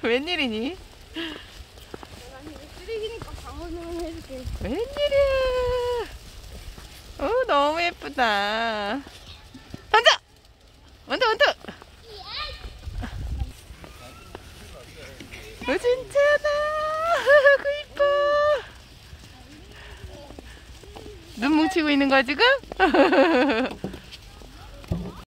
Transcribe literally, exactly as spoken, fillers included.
웬일이니? 쓰레기니까 방어는 해줄게. 웬일이야? 어, 너무 예쁘다. 앉아! 원두, 원두! 어, 진짜다! 아이고, 이뻐! 눈 뭉치고 있는 거야, 지금?